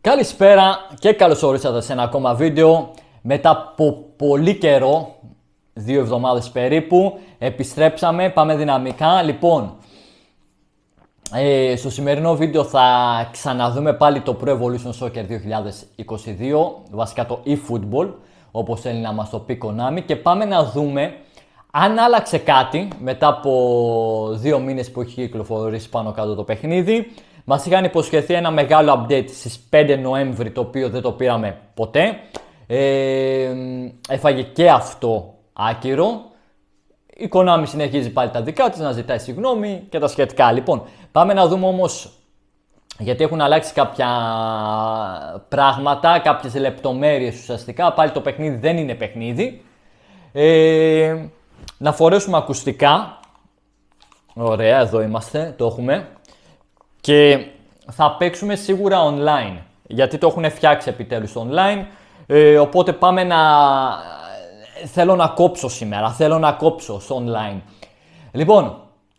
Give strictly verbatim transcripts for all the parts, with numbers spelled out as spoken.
Καλησπέρα και καλώς ορίσατε σε ένα ακόμα βίντεο. Μετά από πολύ καιρό, δύο εβδομάδες περίπου, επιστρέψαμε, πάμε δυναμικά. Λοιπόν, ε, στο σημερινό βίντεο θα ξαναδούμε πάλι το Pro Evolution Soccer δύο χιλιάδες είκοσι δύο, βασικά το eFootball, όπως θέλει να μας το πει Konami, και πάμε να δούμε αν άλλαξε κάτι μετά από δύο μήνες που έχει κυκλοφορήσει πάνω κάτω το παιχνίδι. Μας είχαν υποσχεθεί ένα μεγάλο update στις πέντε Νοέμβρη, το οποίο δεν το πήραμε ποτέ. Ε, έφαγε και αυτό άκυρο. Η Konami συνεχίζει πάλι τα δικά της, να ζητάει συγγνώμη και τα σχετικά. Λοιπόν, πάμε να δούμε όμως, γιατί έχουν αλλάξει κάποια πράγματα, κάποιες λεπτομέρειες ουσιαστικά. Πάλι το παιχνίδι δεν είναι παιχνίδι. Ε, να φορέσουμε ακουστικά. Ωραία, εδώ είμαστε, το έχουμε. Και θα παίξουμε σίγουρα online, γιατί το έχουν φτιάξει επιτέλους online. Ε, οπότε πάμε να... Θέλω να κόψω σήμερα, θέλω να κόψω στο online. Λοιπόν,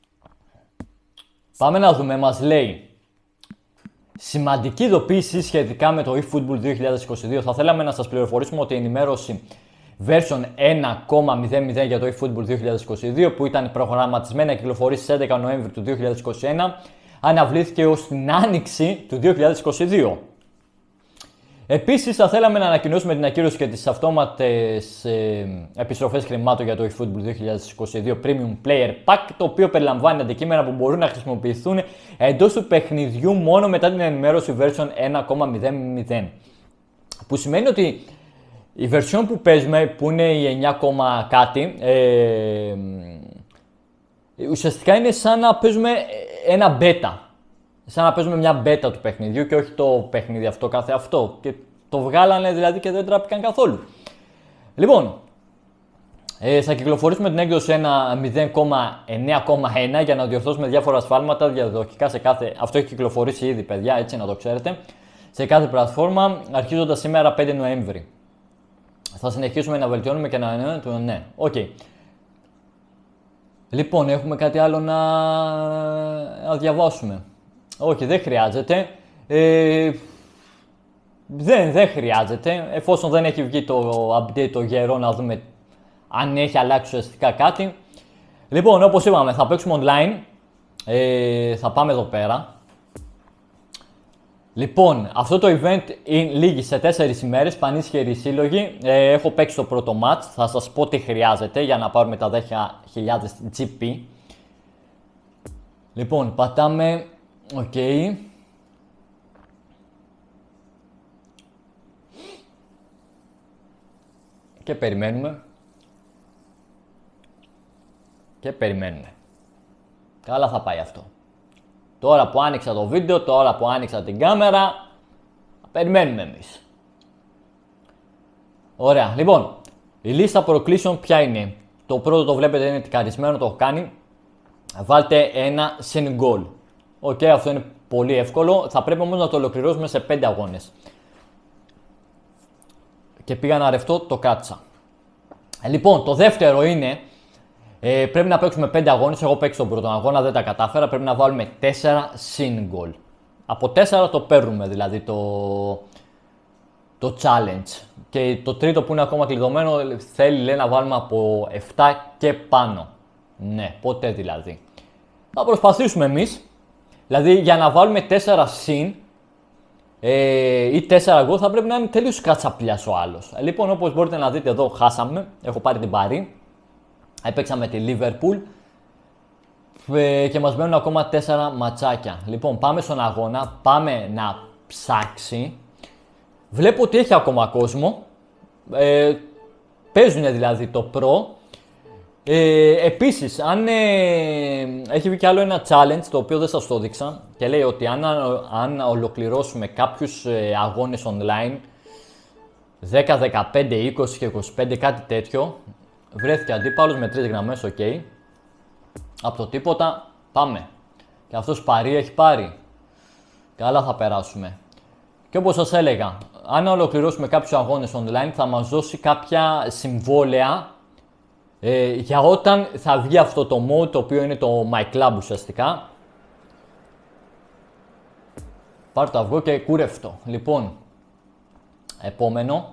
πάμε να δούμε, μας λέει σημαντική ειδοποίηση σχετικά με το eFootball δύο χιλιάδες είκοσι δύο. Θα θέλαμε να σας πληροφορήσουμε ότι η ενημέρωση version ένα κόμμα μηδέν μηδέν για το eFootball δύο χιλιάδες είκοσι δύο, που ήταν προγραμματισμένη να κυκλοφορήσει στις έντεκα Νοέμβρη του δύο χιλιάδες είκοσι ένα, αναβλήθηκε ως την άνοιξη του δύο χιλιάδες είκοσι δύο. Επίσης, θα θέλαμε να ανακοινώσουμε την ακύρωση και τις αυτόματες ε, επιστροφές χρημάτων για το eFootball δύο χιλιάδες είκοσι δύο Premium Player Pack, το οποίο περιλαμβάνει αντικείμενα που μπορούν να χρησιμοποιηθούν εντός του παιχνιδιού μόνο μετά την ενημέρωση version ένα κόμμα μηδέν μηδέν. Που σημαίνει ότι η version που παίζουμε, που είναι η εννιά, κάτι, ε, ουσιαστικά είναι σαν να παίζουμε ένα beta. Σαν να παίζουμε μια beta του παιχνιδιού και όχι το παιχνίδι αυτό κάθε αυτό. Και το βγάλανε δηλαδή και δεν τράπηκαν καθόλου. Λοιπόν, ε, θα κυκλοφορήσουμε την έκδοση ένα μηδέν κόμμα εννιά κόμμα ένα για να διορθώσουμε διάφορα ασφάλματα διαδοχικά σε κάθε... Αυτό έχει κυκλοφορήσει ήδη, παιδιά, έτσι να το ξέρετε. Σε κάθε πλατφόρμα, αρχίζοντας σήμερα πέντε Νοέμβρη. Θα συνεχίσουμε να βελτιώνουμε και να... Ναι, ναι, οκ. Okay. Λοιπόν, έχουμε κάτι άλλο να, να διαβάσουμε. Όχι, δεν χρειάζεται. Ε, δεν, δεν χρειάζεται. Εφόσον δεν έχει βγει το update το γερό, να δούμε αν έχει αλλάξει ουσιαστικά κάτι. Λοιπόν, όπως είπαμε, θα παίξουμε online. Ε, θα πάμε εδώ πέρα. Λοιπόν, αυτό το event λήγει σε τέσσερις ημέρες, πανίσχυρη σύλλογη. Ε, έχω παίξει το πρώτο match. Θα σας πω τι χρειάζεται για να πάρουμε τα δέκα χιλιάδες τζι πι. Λοιπόν, πατάμε... Οκ. Okay. Και περιμένουμε. Και περιμένουμε. Καλά θα πάει αυτό. Τώρα που άνοιξα το βίντεο, τώρα που άνοιξα την κάμερα, περιμένουμε εμείς. Ωραία. Λοιπόν, η λίστα προκλήσεων ποια είναι? Το πρώτο το βλέπετε είναι τικαρισμένο, το έχω κάνει. Βάλτε ένα συν goal. Οκ, okay, αυτό είναι πολύ εύκολο. Θα πρέπει όμως να το ολοκληρώσουμε σε πέντε αγώνες. Και πήγα να ρευτώ, το κράτησα. Λοιπόν, το δεύτερο είναι, ε, πρέπει να παίξουμε πέντε αγώνες. Εγώ παίξω τον πρώτο αγώνα, δεν τα κατάφερα. Πρέπει να βάλουμε τέσσερα συν goal. Από τέσσερα το παίρνουμε δηλαδή το, το challenge. Και το τρίτο που είναι ακόμα κλειδωμένο θέλει, λέει, να βάλουμε από επτά και πάνω. Ναι, ποτέ δηλαδή. Θα προσπαθήσουμε εμείς. Δηλαδή για να βάλουμε τέσσερα συν ε, ή τέσσερα goal θα πρέπει να είναι τελείως κατσαπλιάς ο άλλος. Λοιπόν, όπως μπορείτε να δείτε εδώ, χάσαμε. Έχω πάρει την Παρί. Έπαιξαμε τη Liverpool ε, και μας μένουν ακόμα τέσσερα ματσάκια. Λοιπόν, πάμε στον αγώνα. Πάμε να ψάξει. Βλέπω ότι έχει ακόμα κόσμο. Ε, παίζουν δηλαδή το Pro. Ε, επίσης, αν ε, έχει βγει κι άλλο ένα challenge το οποίο δεν σας το δείξα και λέει ότι αν, αν ολοκληρώσουμε κάποιους ε, αγώνες online δέκα, δεκαπέντε, είκοσι και είκοσι πέντε, κάτι τέτοιο, βρέθηκε αντίπαλος με τρεις γραμμές, ok. Από το τίποτα πάμε. Και αυτός Παρί έχει πάρει. Καλά θα περάσουμε. Και όπως σας έλεγα, αν ολοκληρώσουμε κάποιους αγώνες online θα μας δώσει κάποια συμβόλαια Ε, για όταν θα βγει αυτό το mode, το οποίο είναι το My Club ουσιαστικά. Πάρ' το αυγό και κούρευτο. Λοιπόν, επόμενο.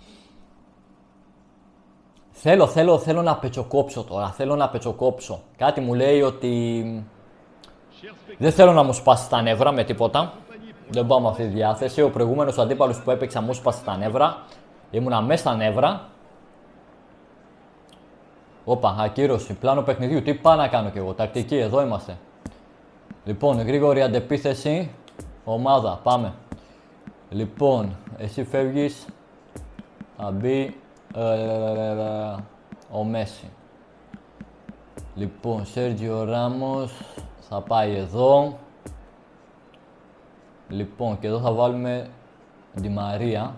Θέλω, θέλω, θέλω να πετσοκόψω τώρα. Θέλω να πετσοκόψω. Κάτι μου λέει ότι δεν θέλω να μου σπάσει τα νεύρα με τίποτα. Δεν πάω με αυτή τη διάθεση. Ο προηγούμενος αντίπαλος που έπαιξα μου σπάσει τα νεύρα. Ήμουνα μέσα στα νεύρα. Όπα, ακύρωση. Πλάνο παιχνιδιού. Τι πάω να κάνω κι εγώ. Τακτική, εδώ είμαστε. Λοιπόν, γρήγορη αντεπίθεση. Ομάδα, πάμε. Λοιπόν, εσύ φεύγεις. Θα μπει ε, ε, ε, ο Μέση. Λοιπόν, Σέργιο Ράμος θα πάει εδώ. Λοιπόν, και εδώ θα βάλουμε Ντι Μαρία.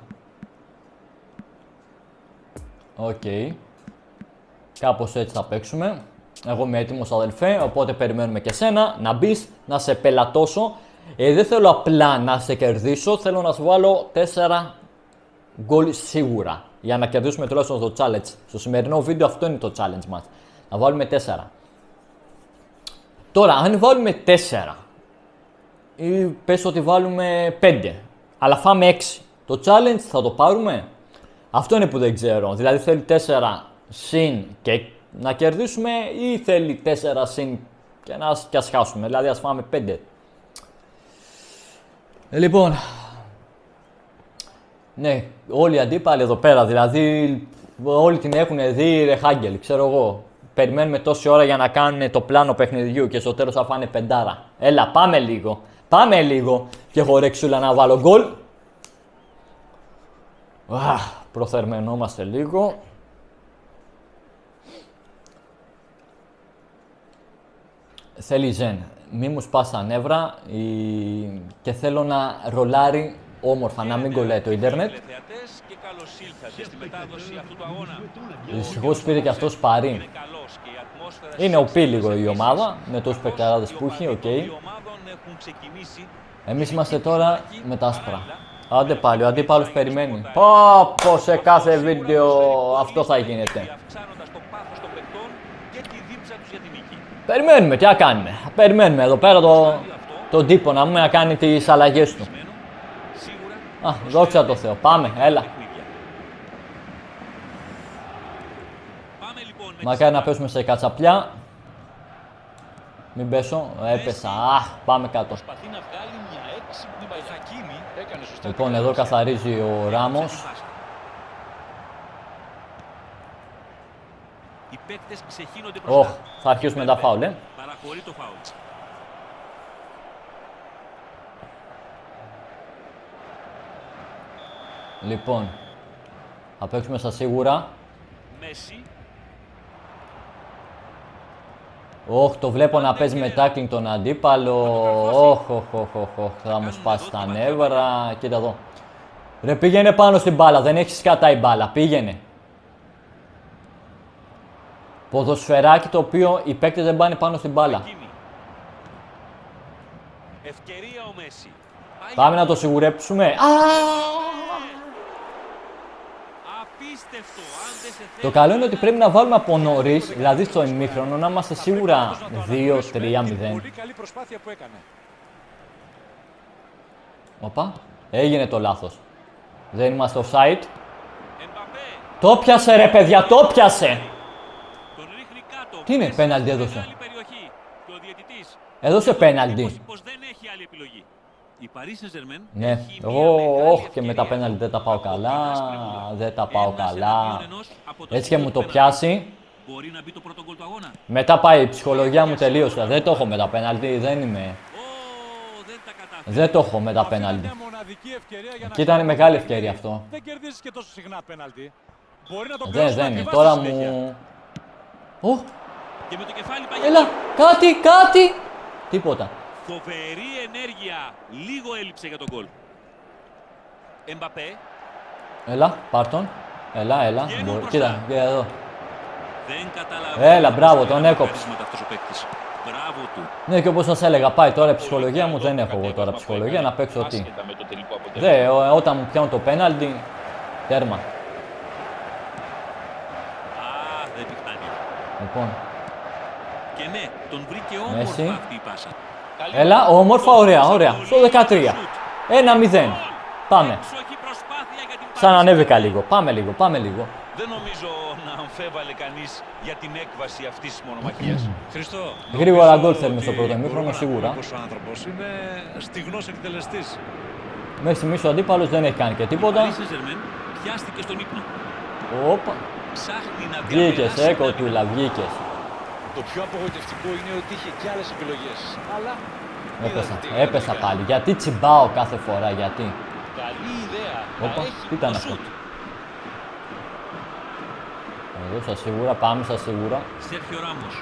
Οκ. Okay. Κάπως έτσι θα παίξουμε. Εγώ είμαι έτοιμος, αδελφέ, οπότε περιμένουμε και σένα να μπεις, να σε πελατώσω. Ε, δεν θέλω απλά να σε κερδίσω, θέλω να σου βάλω τέσσερα γκολ σίγουρα. Για να κερδίσουμε τουλάχιστον το challenge. Στο σημερινό βίντεο αυτό είναι το challenge μας. Να βάλουμε τέσσερα. Τώρα, αν βάλουμε τέσσερα ή πες ότι βάλουμε πέντε, αλλά φάμε έξι, το challenge θα το πάρουμε? Αυτό είναι που δεν ξέρω. Δηλαδή θέλει τέσσερα συν και να κερδίσουμε ή θέλει τέσσερα συν και να και ας χάσουμε. Δηλαδή ας φάμε πέντε. Λοιπόν, ναι, όλοι οι αντίπαλοι εδώ πέρα, δηλαδή όλοι την έχουν δει ρε χάγγελ, ξέρω εγώ. Περιμένουμε τόση ώρα για να κάνουν το πλάνο παιχνιδιού και στο τέλος θα φάνε πεντάρα. Έλα, πάμε λίγο, πάμε λίγο και έχω ρεξούλα να βάλω γκολ. Προθερμενόμαστε λίγο. Θέλει ζεν. Μη μου σπάσει τα νεύρα η... και θέλω να ρολάρει όμορφα, να μην κολλάει το ίντερνετ. Δυστυχώς πήρε και αυτός παρή. Είναι οπί λίγο η ομάδα, με τόσους παικταράδες που έχει, οκ. Okay. Εμείς είμαστε τώρα με τα άσπρα. Άντε πάλι, ο αντίπαλος περιμένει. Πω πω, σε κάθε βίντεο αυτό θα γίνεται. Περιμένουμε, τι να κάνουμε. Περιμένουμε εδώ πέρα το, τον τύπο να μου να κάνει τις αλλαγές του. Α, δόξα τω Θεώ. Πάμε, έλα. Μακάρι να πέσουμε σε κατσαπλιά. Μην πέσω, έπεσα. Αχ, πάμε κάτω. Λοιπόν, εδώ καθαρίζει ο Ράμος. Ωχ, θα αρχίσουμε τα φάουλ, ε. Λοιπόν, θα παίξουμε στα σίγουρα. Ωχ, το βλέπω να παίζει με τάκλινγκ τον αντίπαλο. Ωχ, ωχ, ωχ, ωχ, θα μου σπάσει τα νεύρα. Κοίτα εδώ. Ρε, πήγαινε πάνω στην μπάλα, δεν έχει σκατά η μπάλα, πήγαινε. Ποδοσφαιράκι το οποίο οι παίκτες δεν πάνε πάνω στην μπάλα. Πάμε να το σιγουρέψουμε. Το καλό είναι ότι πρέπει να βάλουμε από νωρίς, δηλαδή στο ημίχρονο, να είμαστε σίγουρα δύο τρία μηδέν. Οπα, έγινε το λάθος. Δεν είμαστε offside. Το πιάσε ρε παιδιά, το πιάσε! Τι είναι, πέναλτι έδωσε. Έδωσε πέναλτι. Ναι, εγώ όχι και με τα πέναλτι δεν τα πάω καλά, δεν τα πάω καλά. Έτσι και μου το πιάσει. Μετά πάει η ψυχολογία μου τελείωσε. Δεν το έχω με τα πέναλτι, δεν είμαι. Δεν το έχω με τα πέναλτι. Και ήταν μεγάλη ευκαιρία αυτό. Δεν, δεν είναι. Τώρα μου... Ω! Έλα, κάτι, κάτι! Τίποτα. Φοβερή ενέργεια. Λίγο έλειψε για τον γκολ. Εμπαπέ. Έλα, πάρ' τον. Έλα, έλα. Μπορεί... Κοίτα, κοίτα εδώ. Δεν καταλαβαίνω. Έλα, μπράβο, τον έκοψε. Μπράβο του. Ναι, και όπως σας έλεγα, πάει τώρα η ψυχολογία μου. Δεν έχω εγώ τώρα ψυχολογία να παίξω τι. Δε, ό, όταν μου πιάνουν το πέναλτι, τέρμα. Α, δεν πιχνάνει. Λοιπόν. Και ναι, τον βρήκε όμορφα αυτή η πάσα. Έλα, όμορφα, ωραία, ωραία. Στο δεκατρία. ένα μηδέν. Πάμε. Έξοχη προσπάθεια για την Σαν Paris ανέβηκα Saint-Germain. λίγο. Πάμε λίγο, πάμε λίγο. Δεν νομίζω να αμφέβαλε κανείς για την έκβαση αυτής της μονομαχίας. Χριστό, Γρήγορα νομίζω γκολ θέλουμε στο ότι πρώτο ημίχρονο, μπορούμε να σίγουρα. πούμε πως ο άνθρωπος είναι στιγνός εκτελεστής. Μέχρι στιγμής ο αντίπαλος δεν έχει κάνει και τίποτα. Paris Saint-Germain πιάστηκε στον ύπνο. Όπα. Ψάχνει να Βγήκες, διαπεράσει ε, ένα κοτούλα, βγήκες. Το πιο απογοητευτικό είναι ότι είχε και άλλες επιλογές. Αλλά Έπεσα, είδατε τι έπεσα έκανε. πάλι. Γιατί τσιμπάω κάθε φορά, γιατί. καλή ιδέα. Να Όπα, έχει τι ήταν το αυτό. σουτ. Εδώ στα σίγουρα, πάμε στα σίγουρα. Σέρχιο Ράμος.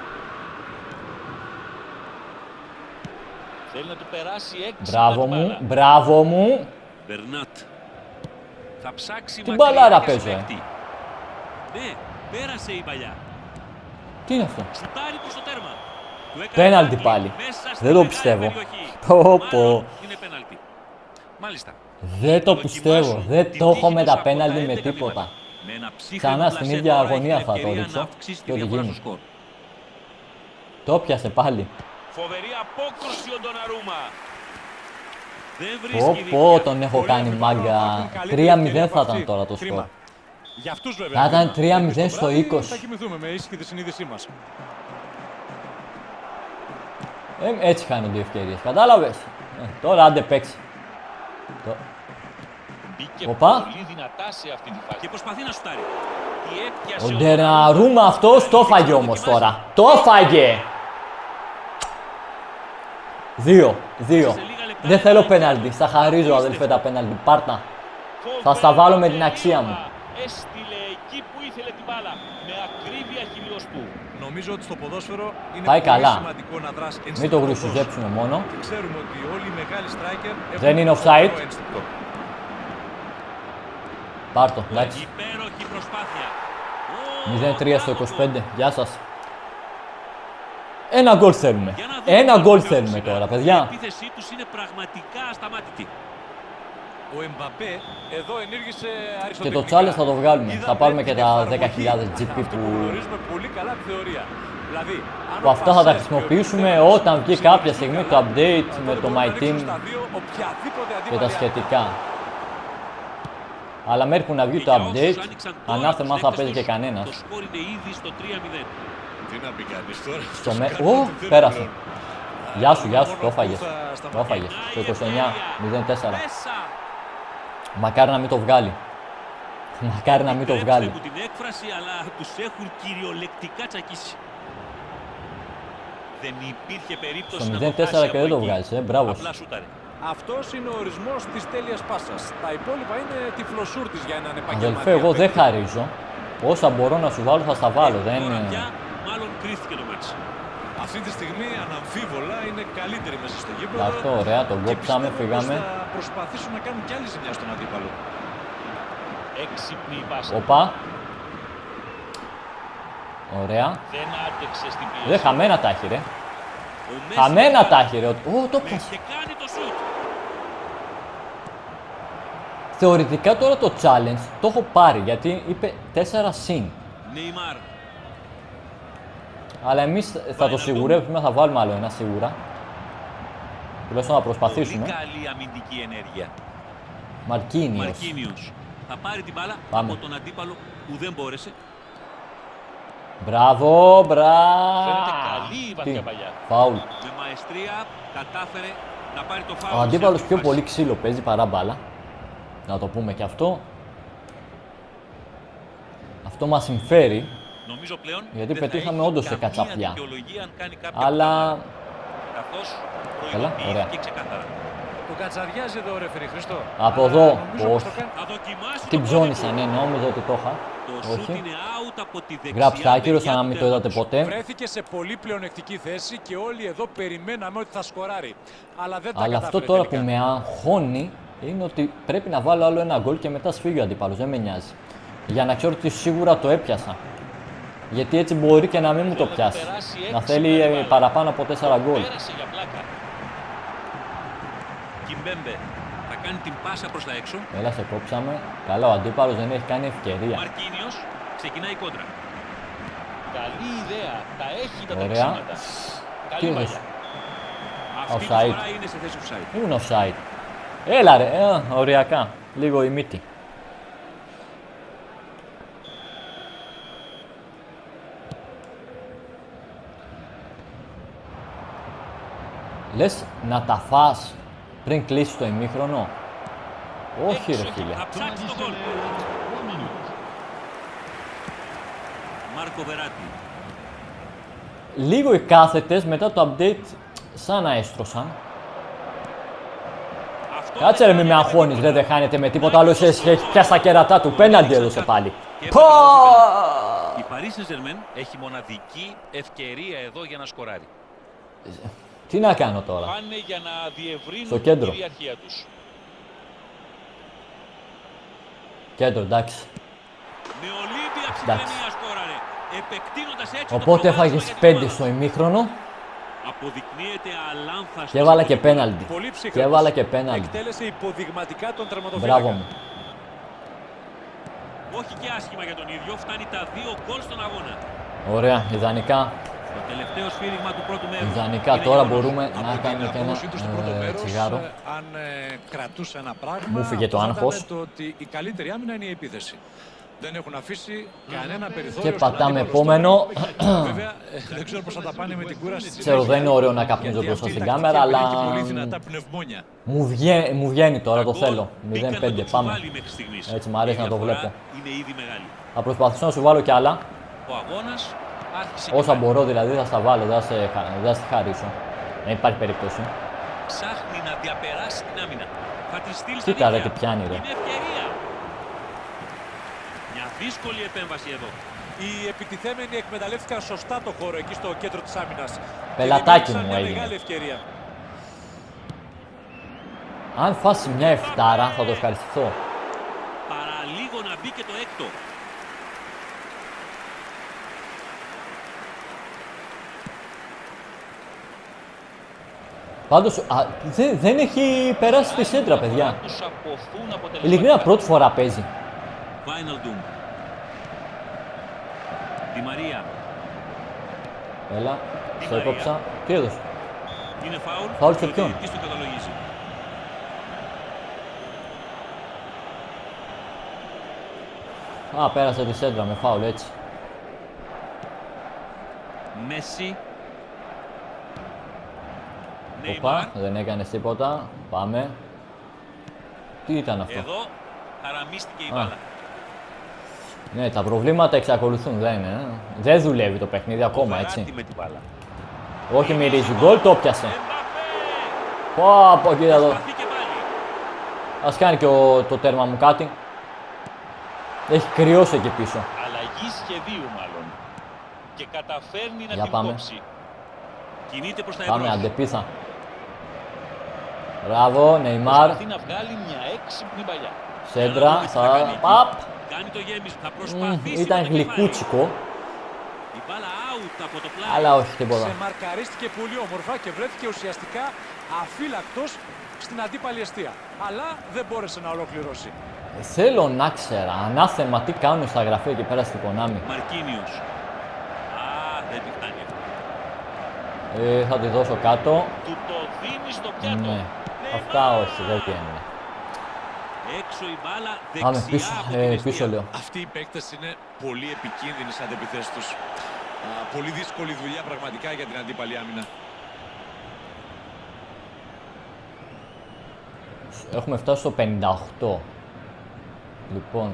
Θέλει να του περάσει έξι. Μπράβο μου, μπράβο μου. Μπερνάτ. Θα ψάξει Τι μακριά μπαλάρα για παίζω, ε. συμπαίκτη. Ναι, πέρασε η παλιά. Τι είναι αυτό. Σουτάρει προς το τέρμα. Του έκανε Πέναλτι τάκλινγκ πάλι. μέσα στη Δεν το μεγάλη πιστεύω. περιοχή. Πω, Μάλλον πω. είναι πέναλτι. Μάλιστα. Δεν το Δοκιμάζουν πιστεύω. Δεν την το έχω τύχη με τους τα από πέναλτι τα με έντεκα τίποτα. βήματα. Με ένα ψύχρεμο Ξανά στην πλασέ ίδια τώρα έχει αγωνία την θα το ευκαιρία ρίξω να αυξήσει τη και ό,τι διαφορά γίνει. στο σκορ. Το πιάσε πάλι. Φοβερή απόκρουση ο Ντοναρούμα. Δεν Πω βρίσκει πω, δίκαια. τον έχω Πολλοί κάνει αμυντικοί μάγκα. έχουν καλύτερη τρία μηδέν ευκαιρία θα από ήταν αυτή. τώρα το σκορ. Κρίμα. Για αυτούς βέβαια. Θα ήταν κρίμα. τρία Εμείς μηδέν το στο βράδυ είκοσι. Θα κοιμηθούμε με ήσυχη τη συνείδησή μας. Ε, έτσι χάνονται οι ευκαιρίες. Κατάλαβες. Ε, τώρα άντε παίξει. Το... Μπήκε Οπα. πολύ δυνατά σε αυτή τη φάση. Και προσπαθεί να σουτάρει. Τι έπιασε Ο ο Ντεναρούμα αυτός το φάγε όμως τώρα. Το φάγε. Δύο, δύο. Δεν θέλω πέναλτι. Στα χαρίζω αδελφέ τα πέναλτι. Πάρτα. Θα στα βάλω με την αξία μου. Έστειλε εκεί που ήθελε την μπάλα. Με ακρίβεια χιλιοστού. Νομίζω ότι στο ποδόσφαιρο είναι Πάει πολύ καλά. σημαντικό να δράσει Μην το ενστικτοδός. γρουσουζέψουμε μόνο. Και ξέρουμε ότι όλοι οι μεγάλοι striker έχουν Δεν είναι το offside. φοβερό ένστικτο. Πάρτο, εντάξει. Υπέροχη προσπάθεια. μηδέν τρία στο είκοσι πέντε. Γεια σας. Ένα γκολ θέλουμε. Για να δούμε Ένα τι γκολ θα θέλουμε κάνουν τώρα, σήμερα. παιδιά. Η επίθεσή τους είναι πραγματικά ασταμάτητη. Ο Εμπαπέ εδώ ενήργησε Και αριστοτεχνικά. το challenge θα το βγάλουμε. Είδατε Θα πάρουμε και την τα εφαρμογή. δέκα χιλιάδες τζι πι Αυτό που... γνωρίζουμε πολύ καλά τη θεωρία. Δηλαδή, αν που ο αυτά θα τα Πασέρ χρησιμοποιήσουμε και ο όταν βγει Τερνάρ κάποια στιγμή το update με το My Team στα δύο οποιαδήποτε και τα αντίπαλη σχετικά. Αλλά μέχρι που να βγει Και το για όσους update, άνοιξαν τώρα ανάθεμα τους θα παίκτες παίζει και τους, κανένας. Το σκορ είναι ήδη στο τρία μηδέν. Τι να πει κανείς τώρα. Στο με... Στους Ω, κάνουν τι πέρασε. θέλουν. Γεια σου, γεια σου, Μόνο το που έφαγες. θα Το σταματήσει. έφαγες. Στο είκοσι εννιά μηδέν τέσσερα. Μέσα. Μακάρι να μην το βγάλει. Μακάρι να μην το Επιτρέψτε βγάλει. μου την έκφραση, αλλά τους έχουν κυριολεκτικά τσακίσει. Δεν υπήρχε περίπτωση Στο να μηδέν το χάσει τέσσερα και από δεν το εκεί. βγάζεις, ε, μπράβο σου. Απλά σούταρε. Αυτός είναι ο ορισμός της τέλειας πάσας. Τα υπόλοιπα είναι τυφλοσούρτης για έναν επαγγελματία. Αδελφέ, εγώ δεν παίκτη. χαρίζω. Όσα μπορώ να σου βάλω θα στα βάλω. Δεν Τώρα είναι... πια μάλλον κρίθηκε το μάτς. Αυτή τη στιγμή αναμφίβολα είναι καλύτερη μέσα στο γήπεδο. Αυτό, ωραία, τον και κόψαμε, πιστεύω φύγαμε. πως θα προσπαθήσουν να κάνουν κι άλλη ζημιά στον αντίπαλο. Έξυπνη η πάσα. Οπα. Ωραία. Δεν άντεξε στην πίεση. Δεν χαμένα τα έχει, ρε. Ο Μέση Χαμένα τα έχει, ρε. Ω, το πιάσε. και κάνει το σουτ. Θεωρητικά τώρα το challenge το έχω πάρει γιατί είπε τέσσερα συν. Νεϊμάρ. Αλλά εμείς θα το σιγουρεύουμε, θα βάλουμε άλλο ένα σίγουρα. Τουλάχιστον να προσπαθήσουμε. Πολύ καλή αμυντική ενέργεια. Μαρκίνιος. Μαρκίνιος. Θα πάρει την μπάλα Πάμε. από τον αντίπαλο που δεν μπόρεσε. Μπράβο, μπράβο. Φαίνεται καλή η βαθιά παλιά. Φάουλ. Με μαεστρία κατάφερε να πάρει το φάουλ. Ο σε αντίπαλος αυτή τη πιο φάση. πολύ ξύλο παίζει παρά μπάλα. Να το πούμε και αυτό. Αυτό μας συμφέρει. Νομίζω πλέον Γιατί δεν θα πετύχαμε έχει όντως σε καμία κατσαπιά. δικαιολογία αν κάνει κάποια Αλλά πράγματα. Καθώς Καλά, ωραία. προειδοποιήθηκε ξεκάθαρα. Το κατσαριάζει εδώ ο ρεφερή Χριστό. Από Αλλά εδώ, νομίζω πώς. πως το κάνει. Θα δοκιμάσει την το ψώνισα, πρώτο ναι, του. νόμιζα ότι το είχα. Το σούτ Όχι. είναι out από τη δεξιά. Γράψτε άκυρος, μεριά αν του μην το είδατε τέρματος. ποτέ. Βρέθηκε σε πολύ πλεονεκτική θέση και όλοι εδώ περιμέναμε ότι θα σκοράρει. Αλλά δεν τα Αλλά αυτό κατάφερε τώρα τελικά. που με αγχώνει είναι ότι πρέπει να βάλω άλλο ένα γκολ και μετά σφίγγει ο αντίπαλος. Δεν με νοιάζει. Για να ξέρω ότι σίγουρα το έπιασα. Γιατί έτσι μπορεί και να μην μου το Θέλει να πιάσει. περάσει Να έξι θέλει με ε, μπάλα. παραπάνω από τέσσερα γκολ. Πέρασε για πλάκα. Κιμπέμπε θα κάνει την πάσα προς τα έξω. Έλα, σε κόψαμε. Καλά, ο αντίπαλος δεν έχει κάνει ευκαιρία. Μαρκίνιος ξεκινάει η κόντρα. Καλή ιδέα. Τα έχει τα Ωραία. τρεξίματα. Τι Καλή είδες? μαγιά. Αυτή τη Offside. φορά είναι σε θέση offside. Ήμουν offside. Έλα ρε, ε, οριακά. Λίγο η μύτη. Λες να τα φας πριν κλείσει το ημίχρονο. Όχι ρε φίλε. Θα ψάξει τον γκολ. Μάρκο Βεράτη. Λίγο οι κάθετες μετά το update σαν να έστρωσαν. Αυτό Κάτσε ρε, δεν μη με είναι αγχώνεις, για δεν χάνεται με τίποτα άλλο. Έχει πιάσει τα κέρατά του. Πέναντι έδωσε πάλι. Και Πω! η Paris Saint-Germain έχει μοναδική ευκαιρία εδώ για να σκοράρει. Τι να κάνω τώρα. Πάνε για να Στο διευρύνουν κέντρο. την κυριαρχία τους. Κέντρο, εντάξει. Με Ολύμπια ψυχραιμία σκόραρε. Επεκτείνοντας έτσι Οπότε το έφαγες προβάδισμα για την πέντε ομάδα. στο ημίχρονο Αποδεικνύεται αλάνθαστος. και έβαλα και πέναλτι. Πολύ ψύχρεμος. Και έβαλα και πέναλτι. Εκτέλεσε υποδειγματικά τον τερματοφύλακα. Μπράβο μου. Όχι και άσχημα για τον ίδιο. Φτάνει τα δύο γκολ στον αγώνα. Ωραία, ιδανικά. Το τελευταίο σφύριγμα του πρώτου μέρους. Ιδανικά είναι τώρα γεγονός. μπορούμε Από να την κάνουμε και ένα απόδοσή του στο πρώτο ε, μέρος, τσιγάρο. ε, αν ε, κρατούσε ένα πράγμα, Μου φύγε το αυτό θα άγχος. ήταν το ότι η καλύτερη άμυνα είναι η επίθεση. Δεν έχουν αφήσει κανένα περιθώριο. Και στον πατάμε αντίπαλο επόμενο. στόχο. Βέβαια, ε, δεν ξέρω πώς θα τα πάνε με την κούραση στη Ξέρω, συνέχεια, δεν είναι ωραίο να καπνίζω γιατί μπροστά αυτή η στην τακτική κάμερα, αλλά περιέχει πολύ δυνατά πνευμόνια. μου βγαίνει, μου βγαίνει τώρα, το γκολ θέλω. μπήκαν μηδέν με πέντε, το πάμε. τσουβάλι μέχρι στιγμής. Έτσι, μου αρέσει Η να το διαφορά βλέπω. Είναι ήδη μεγάλη. Θα προσπαθήσω να σου βάλω κι άλλα. Ο αγώνας άρχισε Όσα και πάλι. μπορώ δηλαδή θα στα βάλω, δεν θα σε, χα- δεν θα σε χαρίσω. Δεν υπάρχει περίπτωση. Ψάχνει να διαπεράσει την άμυνα. Θα τη στείλει στα Κοίτα ρε, δίχτυα. τι πιάνει, ρε. Είναι ευκαιρία. Μια δύσκολη επέμβαση εδώ. Οι επιτιθέμενοι εκμεταλλεύτηκαν σωστά το χώρο εκεί στο κέντρο της άμυνας. Πελατάκι Και δημιούργησαν μου μια έγινε. μεγάλη ευκαιρία. Αν φάσει μια εφτάρα θα το ευχαριστηθώ. Παραλίγο να μπει και το έκτο. Πάντως, α, δεν, δεν έχει περάσει τη σέντρα, παιδιά. Τους αποθούν αποτελεσματικά. Ειλικρινά πρώτη φορά παίζει. Wijnaldum. Τη Μαρία. Έλα, Τη στο Μαρία. έκοψα. Τι έδωσε. Είναι φάουλ. Φάουλ σε και ο ποιον? διαιτητής το καταλογίζει. Α, πέρασε τη σέντρα με φάουλ, έτσι. Μέση. Οπα, Νέιμαρ. δεν έκανε τίποτα. Πάμε. Τι ήταν αυτό. Εδώ χαραμίστηκε η Α. μπάλα. Ναι, τα προβλήματα εξακολουθούν, δεν είναι. ε. Δεν δουλεύει το παιχνίδι ακόμα, Βεράτη έτσι. με την μπάλα. Όχι μυρίζει γκολ, το πιάσε. Εμπαπέ. Πω, από κοίτα εδώ. Προσπαθεί και πάλι. Ας κάνει και ο, το τέρμα μου κάτι. Έχει κρυώσει εκεί πίσω. Αλλαγή σχεδίου μάλλον. Και καταφέρνει να Για την πάμε. κόψει. Κινείται προς τα Πάμε, εμπρός. αντεπίθα. Μπράβο, Νεϊμάρ. Προσπαθεί να βγάλει μια έξυπνη παλιά. Σέντρα, Για να δούμε τι θα θα... κάνει εκεί. Παπ. Κάνει το γέμισμα. Θα Μμ, προσπαθήσει Ήταν με το κεφάλι. γλυκούτσικο, Η μπάλα out από το πλάι. αλλά όχι τίποτα. Σε μαρκαρίστηκε πολύ όμορφα και βρέθηκε ουσιαστικά αφύλακτος στην αντίπαλη εστία. Αλλά δεν μπόρεσε να ολοκληρώσει. Θέλω να ξέρα, ανάθεμα τι κάνουν στα γραφεία εκεί πέρα στην Konami. Μαρκίνιος. Α, δεν τη φτάνει αυτό. Ε, θα τη δώσω κάτω. Του το δίνει στο πιάτο. Ναι. Νεϊμάρ. Αυτά όχι, δεν βγαίνουν. Έξω η μπάλα, δεξιά Πάμε πίσω, από ε, την πίσω εστία. λέω. Αυτοί οι παίκτες είναι πολύ επικίνδυνοι σαν αντεπιθέσεις τους. Α, πολύ δύσκολη δουλειά πραγματικά για την αντίπαλη άμυνα. Έχουμε φτάσει στο πενήντα οκτώ. Λοιπόν,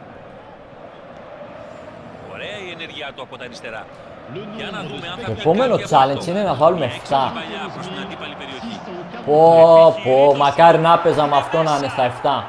Ωραία η ενέργειά του από τα αριστερά. Για να δούμε αν θα το πει επόμενο κάτι από challenge αυτό. είναι να βάλουμε Μια επτά. έξυπνη παλιά προς την αντίπαλη περιοχή. πω πω, μακάρι να έπαιζα με αυτό να είναι στα επτά.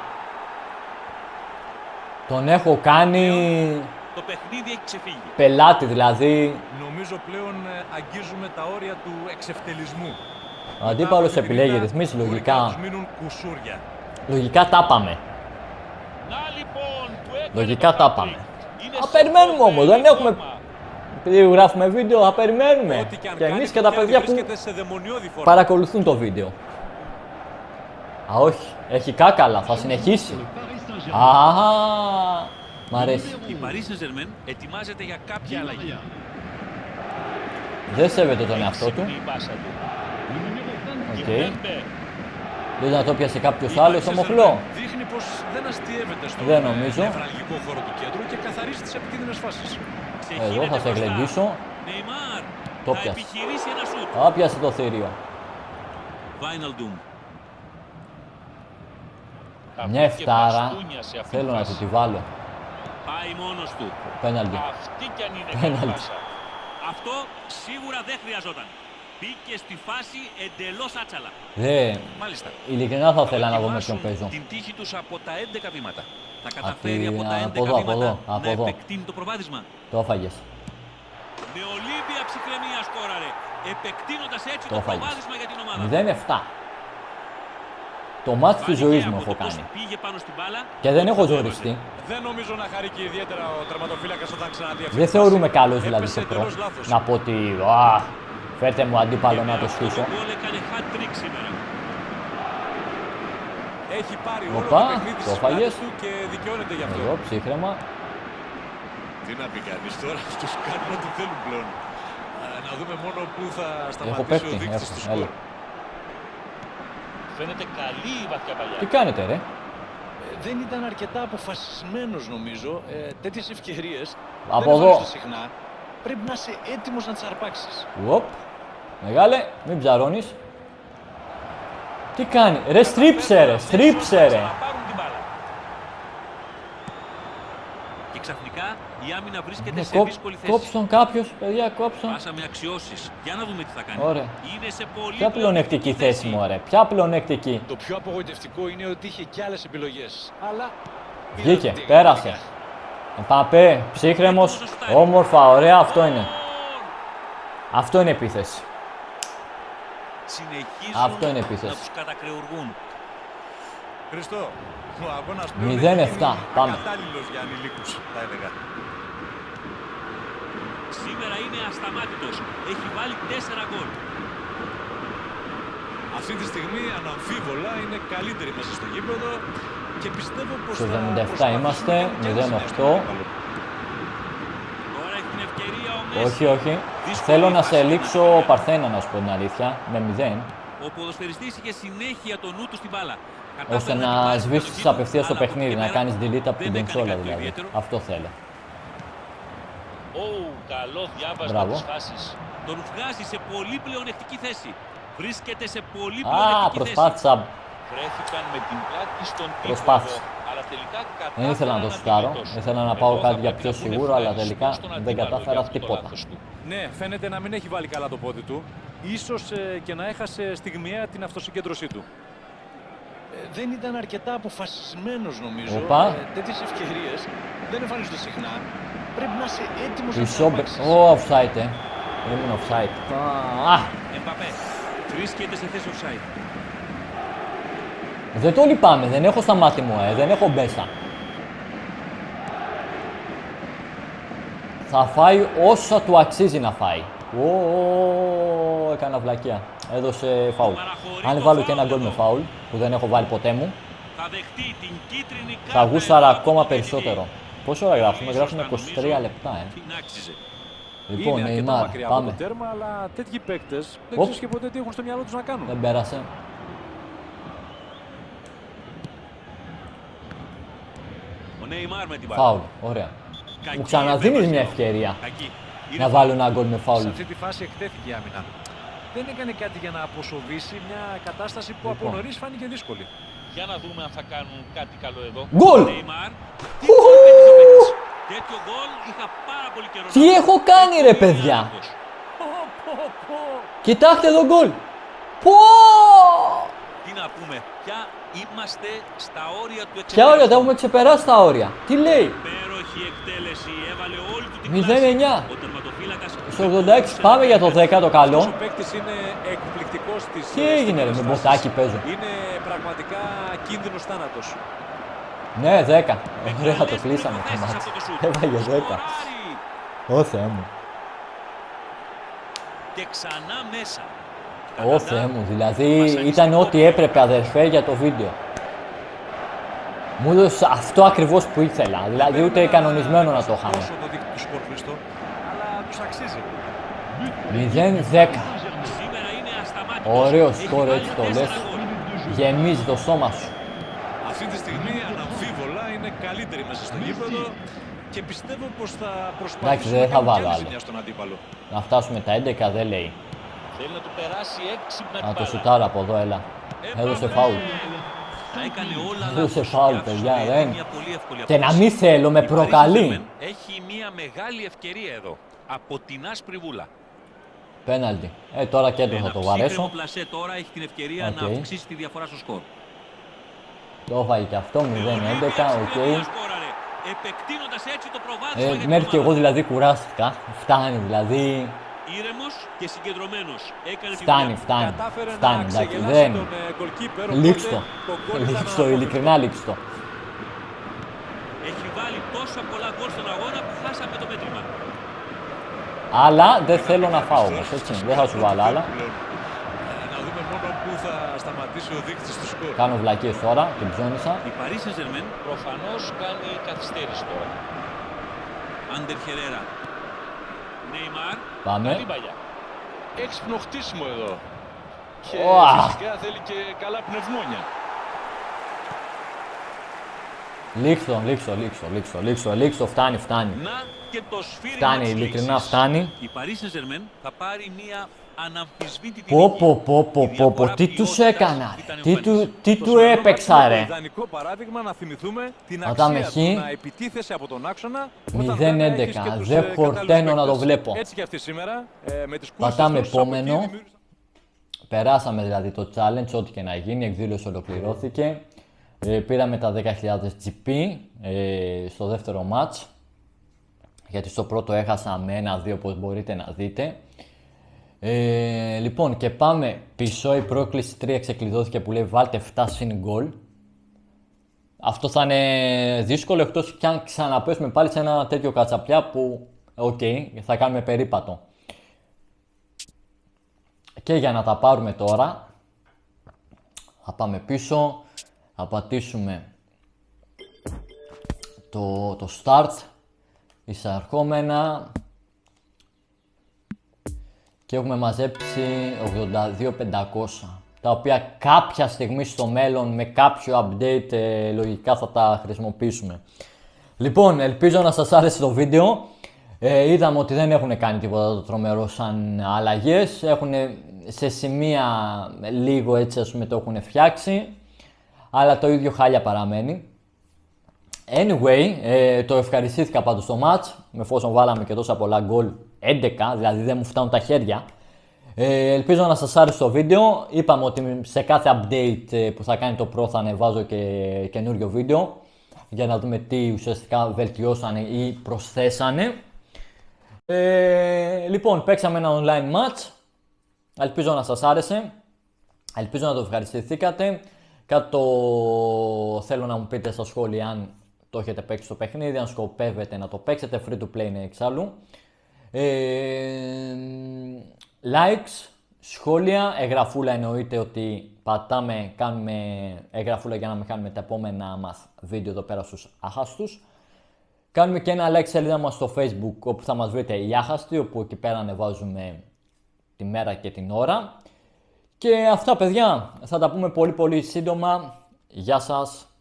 Τον έχω κάνει Το παιχνίδι έχει ξεφύγει. πελάτη, δηλαδή. Νομίζω πλέον ε, αγγίζουμε τα όρια του εξευτελισμού. Ο αντίπαλος Μετά από επιλέγει την ρυθμίσεις, μπορεί λογικά. να τους μείνουν κουσούρια. Λογικά τα πάμε. Να λοιπόν που έκανε Λογικά το τα hat-trick. πάμε. Είναι Α, σε περιμένουμε φοβερή όμως, δεν έχουμε- φόρμα. Επειδή γράφουμε βίντεο, θα περιμένουμε. Ό,τι και αν Και κάνει, εμείς το και τα χέρι παιδιά που βρίσκεται σε δαιμονιώδη φόρμα. παρακολουθούν το βίντεο. Α, όχι. Έχει κάκαλα. Θα συνεχίσει. Α, μ' αρέσει. Η Paris Saint-Germain ετοιμάζεται για κάποια αλλαγή. Δεν σέβεται τον εαυτό του. Έξυπνη η πάσα του. Οκ. Κιμπέμπε. Δεν να το πιασε κάποιος άλλος στο μοχλό. Δείχνει πως δεν αστιεύεται στον Δεν νομίζω. νευραλγικό χώρο του κέντρου και καθαρίζει τις επικίνδυνες φάσεις. Εδώ θα σε εγκλεγγίσω. Νεϊμάρ. Το Θα πιάσε. επιχειρήσει ένα σουτ. Α, πιάσε το θηρίο. Βάιναλντουμ. Μια εφτάρα. Θέλω να του τη βάλω. Πάει μόνος του. Πέναλτι. Αυτή κι αν είναι Πέναλτι. πάσα. Αυτό σίγουρα δεν χρειαζόταν. Μπήκε στη φάση εντελώς άτσαλα. Δε, Μάλιστα. ειλικρινά θα ήθελα να δω με Δοκιμάσουν ποιον παίζω. την τύχη τους από τα έντεκα βήματα. Θα καταφέρει τη- από τα από έντεκα εδώ, από βήματα εδώ, από να εδώ. επεκτείνει το προβάδισμα. Το έφαγες. Με ολύμπια ψυχραιμία σκόραρε, επεκτείνοντας έτσι Το το, έφαγες. προβάδισμα για την ομάδα. μηδέν επτά. Το μάτι της ζωής μου Από έχω το πώς κάνει. πήγε πάνω στην μπάλα, Και δεν έχω το ζοριστεί. Δεν νομίζω να χαρεί και ιδιαίτερα ο τερματοφύλακας όταν ξαναδεί αυτή Δεν τη θεωρούμε φάση. καλός δηλαδή Έπεσε στο προ. εντελώς λάθος. Να πω ότι α, φέρτε μου αντίπαλο να το Αυτό στήσω. το γκολ έκανε hat-trick σήμερα. Έχει πάρει όλο Οπα, το παιχνίδι το στις φάγες. πλάτες του και δικαιώνεται γι' αυτό. Εδώ ψύχρεμα. Τι να πει κανείς τώρα, τους κάνουν ό,τι θέλουν πλέον. Α, να δούμε μόνο πού θα σταματήσει παίκτη, ο δείκτης έχω, του έλα. σκορ. Φαίνεται καλή η βαθιά παλιά. Τι κάνετε ρε. Ε, δεν ήταν αρκετά αποφασισμένος νομίζω. Ε, τέτοιες ευκαιρίες Από δεν εδώ. εμφανίζονται συχνά. Πρέπει να είσαι έτοιμος να τις αρπάξεις. Οπ. Μεγάλε, μην ψαρώνεις. Τι κάνει. Ρε στρίψε ρε, στρίψε ρε. Να πάρουν την μπάλα. Και ξαφνικά η άμυνα βρίσκεται Ε, σε κόψ- δύσκολη θέση. Κόψ' τον κάποιος, παιδιά, κόψ' τον. Πάσα με αξιώσεις. Για να δούμε τι θα κάνει. Ωραία. Είναι σε πολύ Ποια πλεονεκτική θέση μου, ρε. Ποια πλεονεκτική. Το πιο απογοητευτικό είναι ότι είχε και άλλες επιλογές. Αλλά Βγήκε, είδατε τι πέρασε. έγινε. Παπέ, ψύχρεμος, όμορφα, ωραία, αυτό είναι. Αυτό είναι επίθεση. Συνεχίζουν Αυτό είναι επίθεση. να τους κατακρεουργούν. Χριστό, ο αγώνας πλέον μηδέν έχει επτά, γίνει πάμε. ακατάλληλος για ανηλίκους, θα έλεγα. Σήμερα είναι ασταμάτητος. Έχει βάλει τέσσερα γκολ. Αυτή τη στιγμή αναμφίβολα είναι καλύτερη μέσα στο γήπεδο και πιστεύω πως Στο θα εβδομήντα επτά προσπαθήσουν είμαστε, να κάνουν μηδέν και οκτώ. ένα αντίπαλο. Τώρα έχει την ευκαιρία ο Μέση. Όχι, όχι. Δύσκολη Θέλω να φάση σε για ελίξω την Παρθένα, να σου πω την αλήθεια, με μηδέν, Ο ποδοσφαιριστής είχε συνέχεια το νου του στην μπάλα. ώστε Κατάφερε να την πάρει στην σβήσεις κατοχή του, απευθείας το αλλά από παιχνίδι, εκεί να πέρα κάνεις delete από δεν την έκανε κονσόλα κάτι το δηλαδή. ιδιαίτερο. Αυτό θέλω. Ω, καλό διάβασμα Μπράβο. της φάσης. Τον βγάζει σε πολύ πλεονεκτική θέση. Βρίσκεται σε πολύ Α, πλεονεκτική θέση. προσπάθησα. Βρέθηκαν με την πλάτη στον τοίχο. Προσπάθησε. Αλλά τελικά Δεν ήθελα να το κατάφεραν σουτάρω. αντιμετώσουν. Ήθελα να πάω Εδώ κάτι θα για πρέπει πιο να πούνε σίγουρο, αλλά ευχαριστώ τελικά στον δεν αντίπαλο κατάφερα για αυτό το τίποτα. λάθος του. Ναι, φαίνεται να μην έχει βάλει καλά το πόδι του. Ίσως ε, και να έχασε στιγμιαία την αυτοσυγκέντρωσή του. Ε, δεν ήταν αρκετά αποφασισμένος νομίζω. Οπα. Ε, τέτοιες ευκαιρίες δεν εμφανίζονται συχνά. Πρέπει να είσαι έτοιμος να τις Ισόμπε. αρπάξεις. Ω, offside, ε. Ήμουν offside. Α, Εμπαπέ. Βρίσκεται σε θέση offside. δεν το λυπάμαι, δεν έχω στα μάτια μου, ε. Δεν έχω μπέσα. Θα φάει όσα του αξίζει να φάει. Ω, ω, έκανα βλακεία. Έδωσε φάουλ. Αν βάλω και ένα γκολ με φάουλ, που δεν έχω βάλει ποτέ μου, Θα δεχτεί την κίτρινη κάρτα. θα γούσαρα εδώ από ακόμα τον διαιτητή. περισσότερο. Πόσο ώρα γράφουμε, Πολύ γράφουμε σωστά είκοσι τρία νομίζω λεπτά, ε. την άξιζε. Λοιπόν, είναι αρκετά Neymar, μακριά από πάμε. το τέρμα, αλλά τέτοιοι παίκτες δεν Οπ. ξέρεις και ποτέ τι έχουν στο μυαλό τους να κάνουν. Δεν πέρασε. Ο Νέιμαρ με την μπάλα. Φάουλ, ωραία. Κακή Μου ξαναδίνεις επέμβαση μια εδώ. ευκαιρία Κακή. να Είναι βάλω ένα γκολ με φάουλ. Σε αυτή τη φάση εκτέθηκε η άμυνα. Δεν έκανε κάτι για να αποσοβήσει μια κατάσταση που από Λοιπόν. νωρίς φάνηκε δύσκολη. Για να δούμε αν θα κάνουν κάτι καλό εδώ. Γκολ! Νέιμαρ. Τι γκολ πέτυχε ο παίκτης. Τέτοιο γκολ είχα πάρα πολύ καιρό. Τι να δω. έχω κάνει ρε παιδιά! Πω, πω, πω. Κοιτάξτε εδώ γκολ! Πω! Τι να πούμε, πια είμαστε στα όρια του Ποια όρια, τα εξεπερασμού. έχουμε ξεπεράσει τα όρια. Τι λέει! Υπέροχη εκτέλεση, έβαλε όλη του την μηδέν εννιά. κλάση. Ο τερματοφύλακας Στο ογδόντα έξι πάμε για το δέκα το Αυτός καλό. ο παίκτης είναι εκπληκτικός στις Τι ε, έγινε, ρε, στιγμές με φάσεις. μποτάκι παίζω. Είναι πραγματικά κίνδυνος θάνατος. Ναι, δέκα. Με Ωραία, το πολλές κλείσαμε το προϋποθέσεις μάτι. αυτό το σουτ. Έβαγε δέκα. Σκοράρει. Ω Θεέ μου. Και ξανά μέσα. Ω Θεέ μου, δηλαδή ήταν ό,τι έπρεπε αδερφέ για το βίντεο. Μου έδωσε αυτό ακριβώς που ήθελα. Δηλαδή ούτε κανονισμένο να το είχαμε. Όσο το δείχνει του σκορ, Χριστό, αλλά τους αξίζει. μηδέν δέκα. Σήμερα είναι ασταμάτητος. Ωραίο Έχει σκορ, βάλει έτσι το τέσσερα λες. γκολ. Γεμίζει το στόμα σου. Αυτή τη στιγμή αναμφίβολα είναι καλύτερη μέσα στο γήπεδο και πιστεύω πως θα προσπαθήσει δεν θα βάλω άλλο. ζημιά στον αντίπαλο. Να φτάσουμε τα έντεκα δεν λέει. Θέλει να του περάσει έξυπνα την Να το μπάλα. σουτάρω από εδώ, έλα. Έδωσε φάουλ. Τα έκανε όλα Έδωσε λάθος. φάουλ, Και άφησε παιδιά, να δεν. είναι μια πολύ εύκολη Και να απόφαση. μην θέλω, με Η Paris προκαλεί. Saint-Germain έχει μια μεγάλη ευκαιρία εδώ. Από την άσπρη βούλα. Πέναλτι. Ε, τώρα και έτω θα το ψύχρεμο βαρέσω. πλασέ τώρα έχει την ευκαιρία Οκ. να αυξήσει τη διαφορά στο σκορ. Το έφαγε και αυτό, μηδέν έντεκα, οκ. Επεκτείνοντας έτσι το προβάδισμα Ε, για την μέχρι και εγώ ομάδα. δηλαδή κουράστηκα. Φτάνει δηλαδή. Ήρεμος και συγκεντρωμένος. Έκανε τη Φτάνει, δουλειά. φτάνει. Κατάφερε Φτάνει, να εντάξει. ξεγελάσει Δεν. τον ε, goalkeeper, Λήξ οπότε το. το γκολ ήταν Λήξ το, απόφευκτο. ειλικρινά λήξ το. Έχει βάλει τόσα πολλά γκολ στον αγώνα που χάσαμε το μέτρημα. Αλλά δεν θέλω να φάω όμως, έτσι. Δεν θα σου βάλω άλλα. Ε, Να δούμε μόνο πού θα σταματήσει ο δείκτης του σκορ. Κάνω βλακίες τώρα, την ψώνισα. Η Paris Saint-Germain, Προφανώς κάνει καθυστέρηση τώρα. Άντερ Χερέρα. Νέιμαρ. Πάμε. Καλή παλιά. Έξυπνο χτίσιμο εδώ. Και Ωα. φυσικά θέλει και καλά πνευμόνια. Λήξω, λήξω, λήξω, λήξω, λήξω, λήξω, φτάνει, φτάνει. Να και το σφύριγμα Φτάνει, της ειλικρινά λήξης. φτάνει. Η Paris Saint-Germain θα πάρει μια αναμφισβήτητη Πω νίκη. πω πω πω Η πω πω, διαφορά τι τους ποιότητας έκανα ήταν ρε. Τι εμφανής. του, τι Το του σημερινό έπαιξα μάτι είναι ρε. το ιδανικό παράδειγμα να θυμηθούμε την Πατάμε αξία χ. του να επιτίθεσαι από τον άξονα. όταν μηδέν δεν έχεις έντεκα. και τους, Δεν ε, κατάλληλους χορταίνω να το παίκτες. βλέπω. Έτσι και αυτή σήμερα ε, με τις κούρσες Πατάμε τους, από εκεί επόμενο. δημιούργησαν- Περάσαμε δηλαδή το challenge, ό,τι και να γίνει, η εκδήλωση ολοκληρώθηκε. Ε, πήραμε τα δέκα χιλιάδες τζι πι ε, στο δεύτερο match. Γιατί στο πρώτο έχασα με ένα δύο, όπως μπορείτε να δείτε. Ε, λοιπόν, και πάμε πίσω. Η πρόκληση τρία ξεκλειδώθηκε που λέει βάλτε επτά συν γκολ. Αυτό θα είναι δύσκολο, εκτός κι αν ξαναπέσουμε πάλι σε ένα τέτοιο κατσαπιά που, οκ, okay, θα κάνουμε περίπατο. Και για να τα πάρουμε τώρα, θα πάμε πίσω, θα πατήσουμε το, το start, εισαρχόμενα και έχουμε μαζέψει ογδόντα δύο χιλιάδες πεντακόσια, τα οποία κάποια στιγμή στο μέλλον με κάποιο update ε, λογικά θα τα χρησιμοποιήσουμε. Λοιπόν, ελπίζω να σας άρεσε το βίντεο. Ε, είδαμε ότι δεν έχουν κάνει τίποτα το τρομερό σαν αλλαγές. Έχουν σε σημεία λίγο έτσι ας πούμε το έχουν φτιάξει. Αλλά το ίδιο χάλια παραμένει. Anyway, ε, το ευχαριστήθηκα πάντως στο match. Με εφόσον βάλαμε και τόσα πολλά γκολ, έντεκα, δηλαδή δεν μου φτάνουν τα χέρια. Ε, ελπίζω να σας άρεσε το βίντεο. Είπαμε ότι σε κάθε update που θα κάνει το Pro θα ανεβάζω και καινούριο βίντεο για να δούμε τι ουσιαστικά βελτιώσανε ή προσθέσανε. Ε, λοιπόν, παίξαμε ένα online match. Ελπίζω να σας άρεσε. Ελπίζω να το ευχαριστηθήκατε. Κάτω θέλω να μου πείτε στα σχόλια αν το έχετε παίξει το παιχνίδι, αν σκοπεύετε να το παίξετε. Free to play είναι εξάλλου. Ε, likes, σχόλια, εγγραφούλα εννοείται ότι πατάμε, κάνουμε εγγραφούλα για να μην κάνουμε τα επόμενα μας βίντεο εδώ πέρα στους άχαστους. Κάνουμε και ένα like σελίδα μας στο Facebook όπου θα μας βρείτε οι άχαστοι, όπου εκεί πέρα ανεβάζουμε τη μέρα και την ώρα. Και αυτά παιδιά, θα τα πούμε πολύ πολύ σύντομα. Γεια σας.